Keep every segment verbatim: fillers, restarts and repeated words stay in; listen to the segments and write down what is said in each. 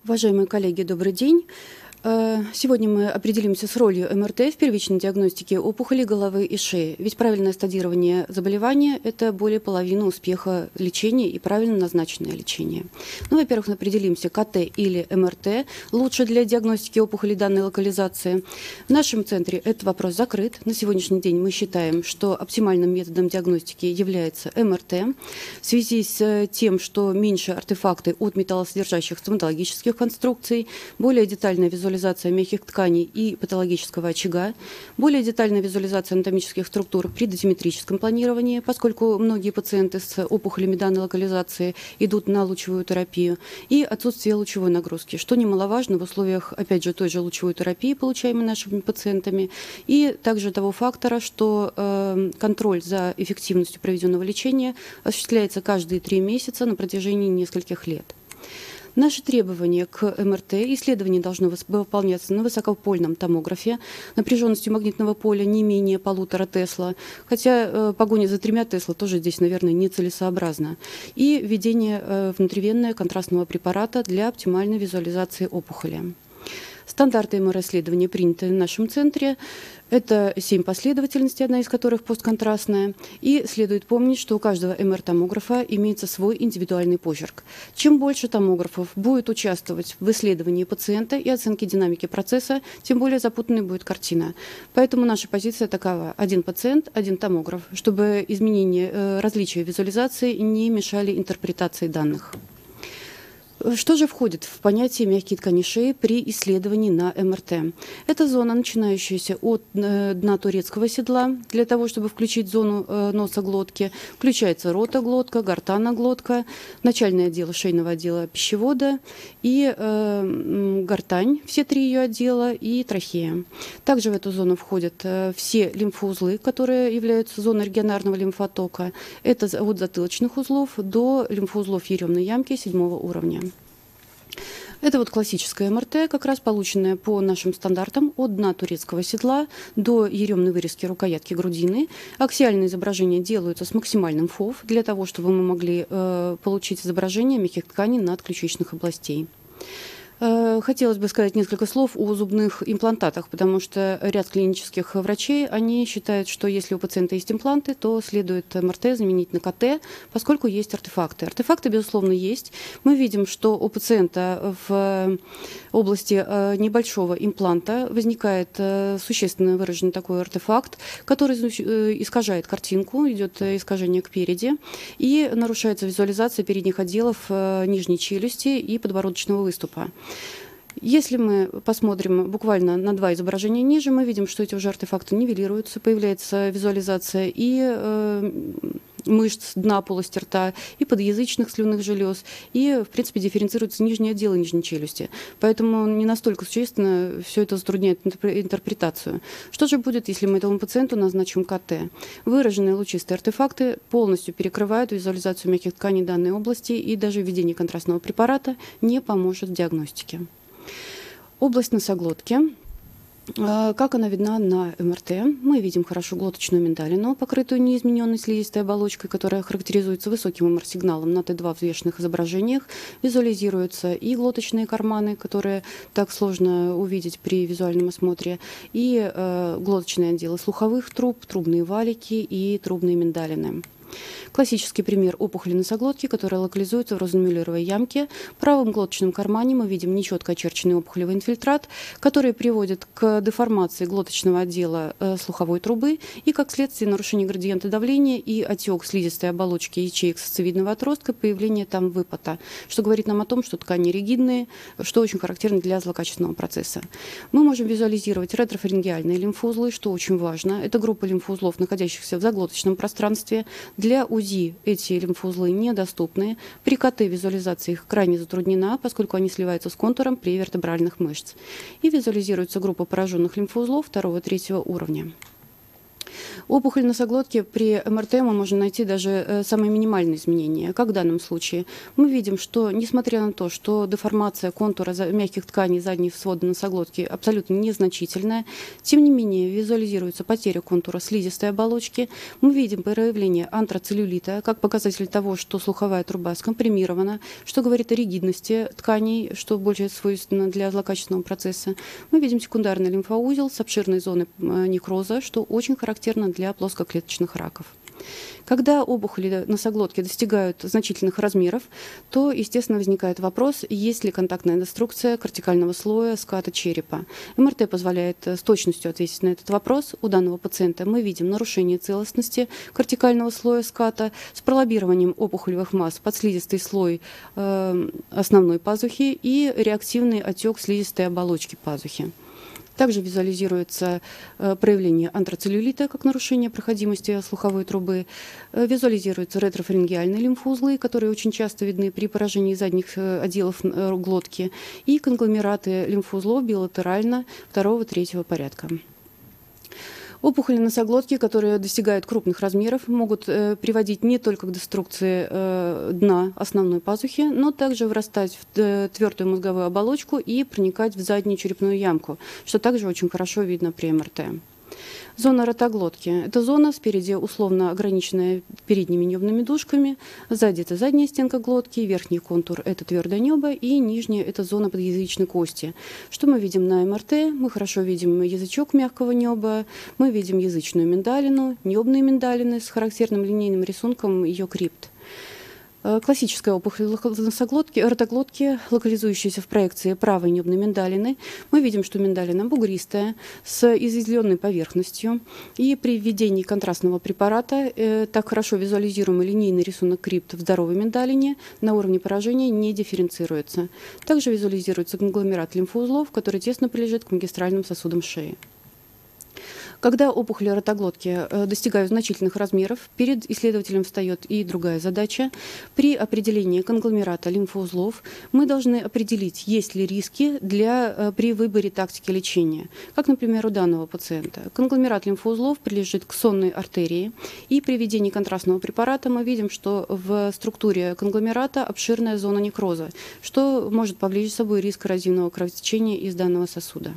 Уважаемые коллеги, добрый день. Сегодня мы определимся с ролью эм эр тэ в первичной диагностике опухолей головы и шеи. Ведь правильное стадирование заболевания – это более половины успеха лечения и правильно назначенное лечение. Ну, во-первых, определимся, ка тэ или эм эр тэ лучше для диагностики опухолей данной локализации. В нашем центре этот вопрос закрыт. На сегодняшний день мы считаем, что оптимальным методом диагностики является эм эр тэ в связи с тем, что меньше артефакты от металлосодержащих стоматологических конструкций, более детальная визуализация визуализация мягких тканей и патологического очага, более детальная визуализация анатомических структур при дозиметрическом планировании, поскольку многие пациенты с опухолями данной локализации идут на лучевую терапию, и отсутствие лучевой нагрузки, что немаловажно в условиях, опять же, той же лучевой терапии, получаемой нашими пациентами, и также того фактора, что э, контроль за эффективностью проведенного лечения осуществляется каждые три месяца на протяжении нескольких лет. Наши требования к эм эр тэ: исследование должно выполняться на высокопольном томографе напряженностью магнитного поля не менее полутора Тесла, хотя э, погоня за тремя Тесла тоже здесь, наверное, нецелесообразно, и введение э, внутривенного контрастного препарата для оптимальной визуализации опухоли. Стандарты эм эр исследования приняты в нашем центре. Это семь последовательностей, одна из которых постконтрастная. И следует помнить, что у каждого эм эр-томографа имеется свой индивидуальный почерк. Чем больше томографов будет участвовать в исследовании пациента и оценке динамики процесса, тем более запутанной будет картина. Поэтому наша позиция такова: один пациент, один томограф, чтобы изменения, различия визуализации не мешали интерпретации данных. Что же входит в понятие мягкие ткани шеи при исследовании на эм эр тэ? Это зона, начинающаяся от дна турецкого седла, для того, чтобы включить зону носа глотки. Включается ротоглотка, гортаноглотка, начальное отдело шейного отдела пищевода и э, гортань, все три ее отдела, и трахея. Также в эту зону входят все лимфоузлы, которые являются зоной регионарного лимфотока. Это от затылочных узлов до лимфоузлов еремной ямки седьмого уровня. Это вот классическая эм эр тэ, как раз полученная по нашим стандартам от дна турецкого седла до еремной вырезки рукоятки грудины. Аксиальные изображения делаются с максимальным ФОВ, для того, чтобы мы могли э, получить изображение мягких тканей надключичных областей. Хотелось бы сказать несколько слов о зубных имплантатах, потому что ряд клинических врачей, они считают, что если у пациента есть импланты, то следует эм эр тэ заменить на ка тэ, поскольку есть артефакты. Артефакты, безусловно, есть. Мы видим, что у пациента в области небольшого импланта возникает существенно выраженный такой артефакт, который искажает картинку, идет искажение кпереди, и нарушается визуализация передних отделов нижней челюсти и подбородочного выступа. Если мы посмотрим буквально на два изображения ниже, мы видим, что эти уже артефакты нивелируются, появляется визуализация и э, мышц дна полости рта, и подъязычных слюнных желез, и, в принципе, дифференцируются нижние отделы нижней челюсти. Поэтому не настолько существенно все это затрудняет интерпретацию. Что же будет, если мы этому пациенту назначим ка тэ? Выраженные лучистые артефакты полностью перекрывают визуализацию мягких тканей данной области, и даже введение контрастного препарата не поможет в диагностике. Область носоглотки. Как она видна на эм эр тэ? Мы видим хорошо глоточную миндалину, покрытую неизмененной слизистой оболочкой, которая характеризуется высоким эм эр-сигналом на тэ два взвешенных изображениях. Визуализируются и глоточные карманы, которые так сложно увидеть при визуальном осмотре, и э, глоточные отделы слуховых труб, трубные валики и трубные миндалины. Классический пример опухоли носоглотки, которая локализуется в розенмюллеровой ямке. В правом глоточном кармане мы видим нечетко очерченный опухолевый инфильтрат, который приводит к деформации глоточного отдела э, слуховой трубы и, как следствие, нарушение градиента давления и отек слизистой оболочки ячеек сосцевидного отростка, появление там выпота, что говорит нам о том, что ткани ригидные, что очень характерно для злокачественного процесса. Мы можем визуализировать ретрофарингеальные лимфоузлы, что очень важно. Это группа лимфоузлов, находящихся в заглоточном пространстве. Для УЗИ эти лимфоузлы недоступны. При ка тэ визуализация их крайне затруднена, поскольку они сливаются с контуром превертебральных мышц. И визуализируется группа пораженных лимфоузлов второго-третьего уровня. Опухоль носоглотки при эм эр тэ мы можем найти даже самые минимальные изменения. Как в данном случае? Мы видим, что несмотря на то, что деформация контура мягких тканей задней свода носоглотки абсолютно незначительная, тем не менее визуализируется потеря контура слизистой оболочки. Мы видим проявление антрацеллюлита как показатель того, что слуховая труба скомпримирована, что говорит о ригидности тканей, что больше свойственно для злокачественного процесса. Мы видим секундарный лимфоузел с обширной зоной некроза, что очень характерно для плоскоклеточных раков. Когда опухоли носоглотки достигают значительных размеров, то, естественно, возникает вопрос, есть ли контактная деструкция кортикального слоя ската черепа. эм эр тэ позволяет с точностью ответить на этот вопрос. У данного пациента мы видим нарушение целостности кортикального слоя ската с пролоббированием опухолевых масс под слизистый слой э, основной пазухи и реактивный отек слизистой оболочки пазухи. Также визуализируется э, проявление антрацеллюлита как нарушение проходимости слуховой трубы. Э, визуализируются ретрофарингеальные лимфоузлы, которые очень часто видны при поражении задних э, отделов э, глотки, и конгломераты лимфоузлов билатерально второго-третьего порядка. Опухоли носоглотки, которые достигают крупных размеров, могут э, приводить не только к деструкции э, дна основной пазухи, но также врастать в э, твердую мозговую оболочку и проникать в заднюю черепную ямку, что также очень хорошо видно при эм эр тэ. Зона ротоглотки – это зона спереди условно ограниченная передними небными дужками, сзади это задняя стенка глотки, верхний контур – это твердое небо, и нижняя – это зона подъязычной кости. Что мы видим на эм эр тэ? Мы хорошо видим язычок мягкого неба, мы видим язычную миндалину, небные миндалины с характерным линейным рисунком ее крипт. Классическая опухоль носоглотки, ротоглотки, локализующаяся в проекции правой небной миндалины. Мы видим, что миндалина бугристая, с изъязвленной поверхностью. И при введении контрастного препарата э, так хорошо визуализируемый линейный рисунок крипт в здоровой миндалине на уровне поражения не дифференцируется. Также визуализируется конгломерат лимфоузлов, который тесно прилежит к магистральным сосудам шеи. Когда опухоли ротоглотки достигают значительных размеров, перед исследователем встает и другая задача. При определении конгломерата лимфоузлов мы должны определить, есть ли риски для, при выборе тактики лечения. Как, например, у данного пациента. Конгломерат лимфоузлов прилежит к сонной артерии, и при введении контрастного препарата мы видим, что в структуре конгломерата обширная зона некроза, что может повлечь за собой риск коррозивного кровотечения из данного сосуда.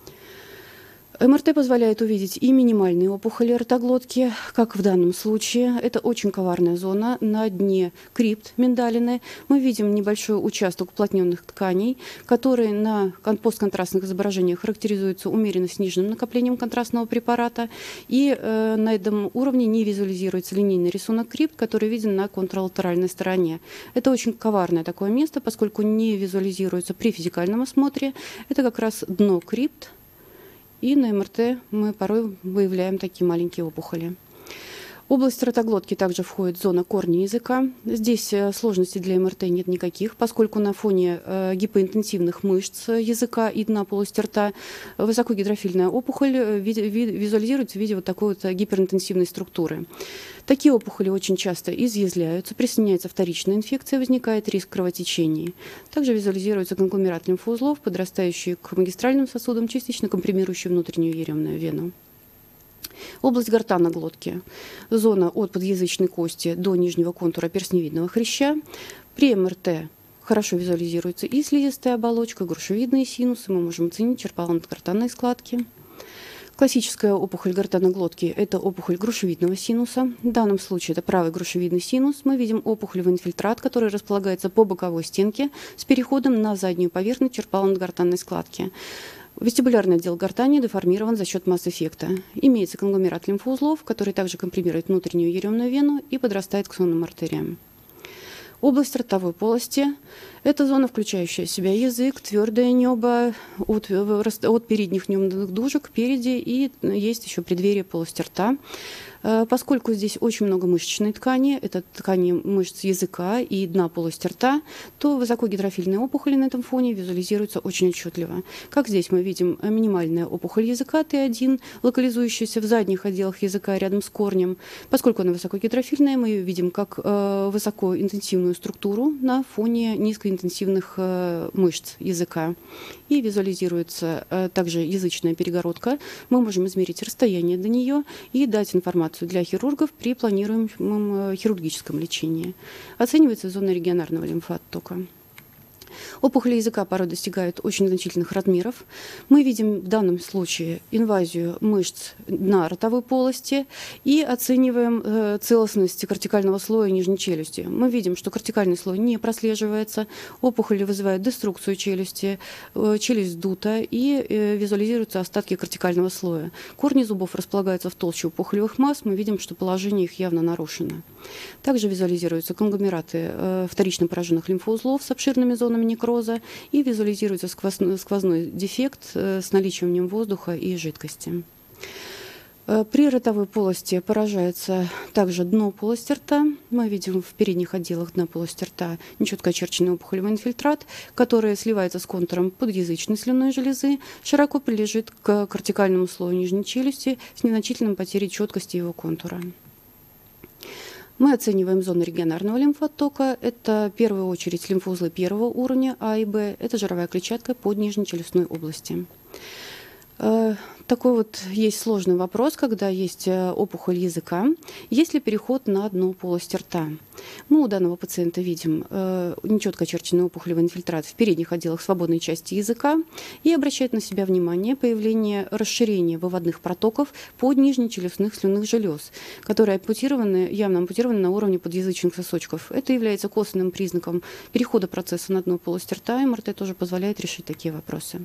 эм эр тэ позволяет увидеть и минимальные опухоли ротоглотки, как в данном случае. Это очень коварная зона. На дне крипт миндалины мы видим небольшой участок уплотненных тканей, которые на постконтрастных изображениях характеризуются умеренно сниженным накоплением контрастного препарата. И э, на этом уровне не визуализируется линейный рисунок крипт, который виден на контралатеральной стороне. Это очень коварное такое место, поскольку не визуализируется при физикальном осмотре. Это как раз дно крипт. И на эм эр тэ мы порой выявляем такие маленькие опухоли. В область ротоглотки также входит зона корня языка. Здесь сложностей для эм эр тэ нет никаких, поскольку на фоне гипоинтенсивных мышц языка и дна полости рта высокогидрофильная опухоль визуализируется в виде вот такой вот гиперинтенсивной структуры. Такие опухоли очень часто изъязвляются, присоединяется вторичная инфекция, возникает риск кровотечений. Также визуализируется конгломерат лимфоузлов, подрастающий к магистральным сосудам, частично компримирующий внутреннюю еремную вену. Область гортаноглотки. Зона от подъязычной кости до нижнего контура перстневидного хряща. При эм эр тэ хорошо визуализируется и слизистая оболочка, грушевидные синусы. Мы можем оценить черпалант-гортанные складки. Классическая опухоль гортаноглотки – это опухоль грушевидного синуса. В данном случае это правый грушевидный синус. Мы видим опухолевый инфильтрат, который располагается по боковой стенке с переходом на заднюю поверхность черпалант-гортанной складки. Вестибулярный отдел гортани деформирован за счет масс-эффекта. Имеется конгломерат лимфоузлов, который также компримирует внутреннюю еремную вену и подрастает к сонным артериям. Область ротовой полости – это зона, включающая в себя язык, твердое небо, от, от передних небных дужек впереди, и есть еще преддверие полости рта. Поскольку здесь очень много мышечной ткани, это ткани мышц языка и дна полости рта, то высокогидрофильные опухоли на этом фоне визуализируются очень отчетливо. Как здесь мы видим минимальная опухоль языка Т один, локализующаяся в задних отделах языка рядом с корнем. Поскольку она высокогидрофильная, мы ее видим как высокоинтенсивную структуру на фоне низкой интенсивных мышц языка. И визуализируется также язычная перегородка. Мы можем измерить расстояние до нее и дать информацию для хирургов при планируемом хирургическом лечении. Оценивается зона регионарного лимфооттока. Опухоли языка порой достигают очень значительных размеров. Мы видим в данном случае инвазию мышц дна ротовой полости и оцениваем э, целостность кортикального слоя нижней челюсти. Мы видим, что кортикальный слой не прослеживается, опухоли вызывают деструкцию челюсти, э, челюсть сдута и э, визуализируются остатки кортикального слоя. Корни зубов располагаются в толще опухолевых масс, мы видим, что положение их явно нарушено. Также визуализируются конгломераты э, вторично пораженных лимфоузлов с обширными зонами некроза и визуализируется сквозной, сквозной дефект э, с наличием в нем воздуха и жидкости. Э, при ротовой полости поражается также дно полости рта. Мы видим в передних отделах дна полости рта нечетко очерченный опухолевый инфильтрат, который сливается с контуром подъязычной слюнной железы, широко прилежит к кортикальному слою нижней челюсти с незначительной потерей четкости его контура. Мы оцениваем зону регионарного лимфооттока. Это в первую очередь лимфоузлы первого уровня А и Б. Это жировая клетчатка под нижнечелюстной области. Такой вот есть сложный вопрос, когда есть опухоль языка, есть ли переход на дно полости рта. Мы у данного пациента видим э, нечетко очерченный опухолевый инфильтрат в передних отделах свободной части языка и обращает на себя внимание появление расширения выводных протоков под нижнечелюстных слюнных желез, которые ампутированы, явно ампутированы на уровне подъязычных сосочков. Это является косвенным признаком перехода процесса на дно полости рта, и эм эр тэ тоже позволяет решить такие вопросы.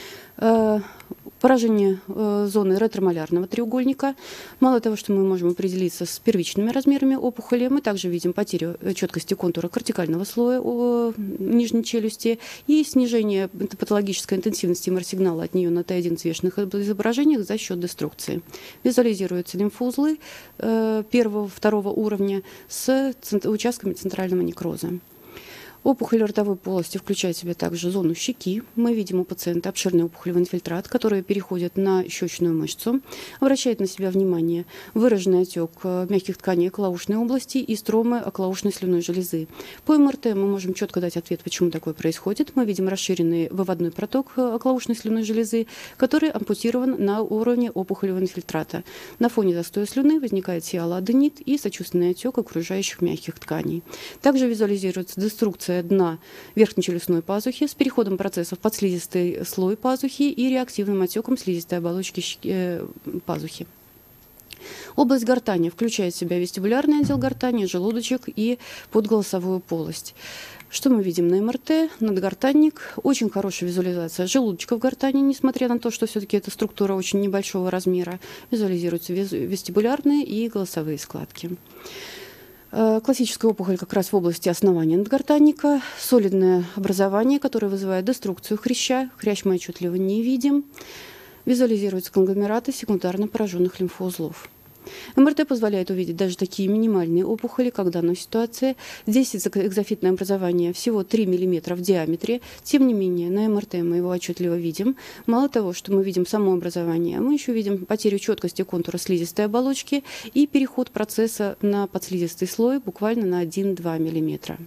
Поражение э, зоны ретромалярного треугольника. Мало того, что мы можем определиться с первичными размерами опухоли, мы также видим потерю четкости контура кортикального слоя э, нижней челюсти и снижение патологической интенсивности эм эр сигнала от нее на Т один взвешенных изображениях за счет деструкции. Визуализируются лимфоузлы э, первого, второго уровня с участками центрального некроза. Опухоль ротовой полости включает в себя также зону щеки. Мы видим у пациента обширный опухолевый инфильтрат, который переходит на щечную мышцу, обращает на себя внимание выраженный отек мягких тканей околоушной области и стромы околоушной слюнной железы. По эм эр тэ мы можем четко дать ответ, почему такое происходит. Мы видим расширенный выводной проток околоушной слюнной железы, который ампутирован на уровне опухолевого инфильтрата. На фоне застоя слюны возникает сиалоаденит и сочувственный отек окружающих мягких тканей. Также визуализируется деструкция дна верхнечелюстной пазухи с переходом процессов под слизистый слой пазухи и реактивным отеком слизистой оболочки пазухи. Область гортани включает в себя вестибулярный отдел гортани, желудочек и подголосовую полость. Что мы видим на эм эр тэ? Надгортанник. Очень хорошая визуализация желудочка в гортани, несмотря на то, что все-таки эта структура очень небольшого размера. Визуализируются вестибулярные и голосовые складки. Классическая опухоль как раз в области основания надгортанника, солидное образование, которое вызывает деструкцию хряща. Хрящ мы отчетливо не видим. Визуализируются конгломераты секундарно пораженных лимфоузлов. эм эр тэ позволяет увидеть даже такие минимальные опухоли, как в данной ситуации. Здесь экзофитное образование всего три миллиметра в диаметре. Тем не менее, на эм эр тэ мы его отчетливо видим. Мало того, что мы видим само образование, мы еще видим потерю четкости контура слизистой оболочки и переход процесса на подслизистый слой буквально на один-два миллиметра.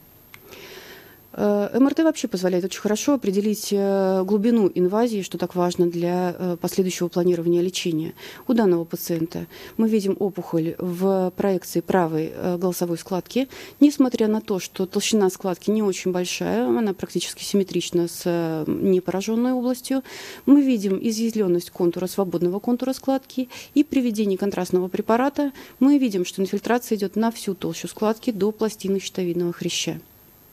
эм эр тэ вообще позволяет очень хорошо определить глубину инвазии, что так важно для последующего планирования лечения. У данного пациента мы видим опухоль в проекции правой голосовой складки. Несмотря на то, что толщина складки не очень большая, она практически симметрична с непораженной областью, мы видим изъязвленность контура, свободного контура складки, и при введении контрастного препарата мы видим, что инфильтрация идет на всю толщу складки до пластины щитовидного хряща.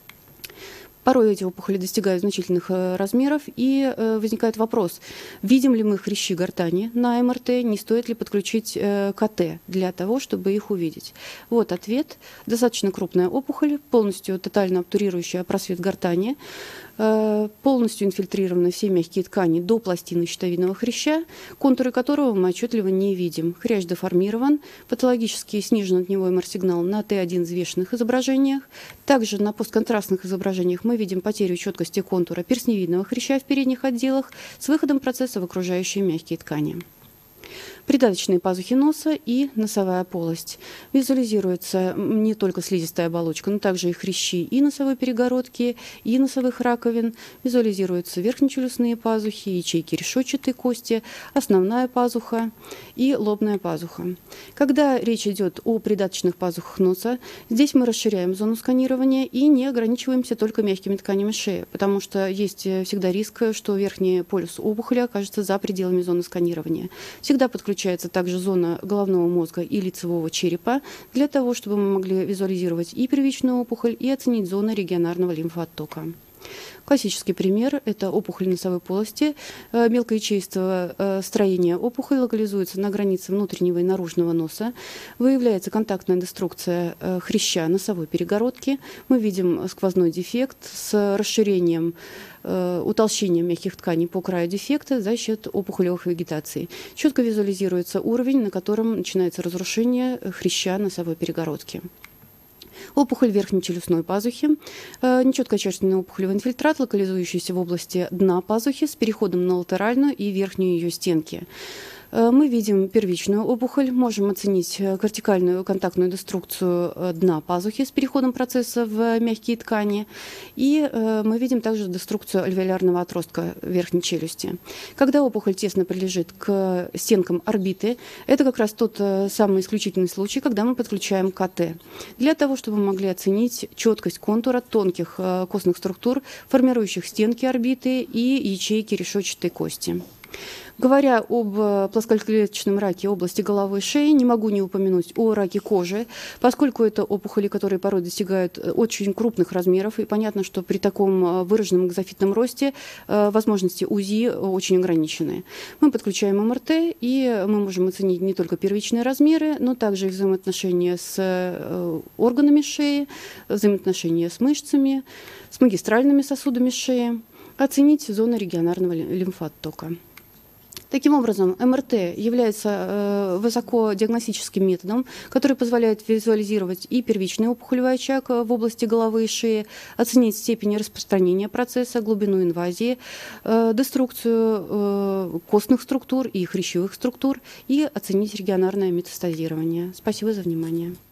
Порой эти опухоли достигают значительных размеров, и возникает вопрос, видим ли мы хрящи гортани на эм эр тэ, не стоит ли подключить ка тэ для того, чтобы их увидеть. Вот ответ. Достаточно крупная опухоль, полностью тотально обтурирующая просвет гортани, полностью инфильтрированы все мягкие ткани до пластины щитовидного хряща, контуры которого мы отчетливо не видим. Хрящ деформирован, патологически снижен от него эм эр сигнал на Т один взвешенных изображениях. Также на постконтрастных изображениях мы видим потерю четкости контура перстневидного хряща в передних отделах с выходом процесса в окружающие мягкие ткани. Придаточные пазухи носа и носовая полость. Визуализируется не только слизистая оболочка, но также и хрящи и носовой перегородки, и носовых раковин. Визуализируются верхнечелюстные пазухи, ячейки решетчатой кости, основная пазуха и лобная пазуха. Когда речь идет о придаточных пазухах носа, здесь мы расширяем зону сканирования и не ограничиваемся только мягкими тканями шеи, потому что есть всегда риск, что верхний полюс опухоли окажется за пределами зоны сканирования. Всегда подключаем Подключается также зона головного мозга и лицевого черепа для того, чтобы мы могли визуализировать и первичную опухоль, и оценить зоны регионарного лимфооттока. Классический пример – это опухоль носовой полости. Мелкоячеистого строения опухоль локализуется на границе внутреннего и наружного носа. Выявляется контактная деструкция хряща носовой перегородки. Мы видим сквозной дефект с расширением, утолщением мягких тканей по краю дефекта за счет опухолевых вегетаций. Четко визуализируется уровень, на котором начинается разрушение хряща носовой перегородки. Опухоль верхней челюстной пазухи, нечетко очерченный опухолевый инфильтрат, локализующийся в области дна пазухи с переходом на латеральную и верхнюю ее стенки. Мы видим первичную опухоль, можем оценить кортикальную контактную деструкцию дна пазухи с переходом процесса в мягкие ткани. И мы видим также деструкцию альвеолярного отростка верхней челюсти. Когда опухоль тесно прилежит к стенкам орбиты, это как раз тот самый исключительный случай, когда мы подключаем ка тэ. Для того, чтобы мы могли оценить четкость контура тонких костных структур, формирующих стенки орбиты и ячейки решетчатой кости. Говоря об плоскоклеточном раке области головы и шеи, не могу не упомянуть о раке кожи, поскольку это опухоли, которые порой достигают очень крупных размеров, и понятно, что при таком выраженном экзофитном росте возможности УЗИ очень ограничены. Мы подключаем эм эр тэ, и мы можем оценить не только первичные размеры, но также и взаимоотношения с органами шеи, взаимоотношения с мышцами, с магистральными сосудами шеи, оценить зону регионарного лимфооттока. Таким образом, эм эр тэ является высокодиагностическим методом, который позволяет визуализировать и первичный опухолевый очаг в области головы и шеи, оценить степень распространения процесса, глубину инвазии, деструкцию костных структур и хрящевых структур и оценить регионарное метастазирование. Спасибо за внимание.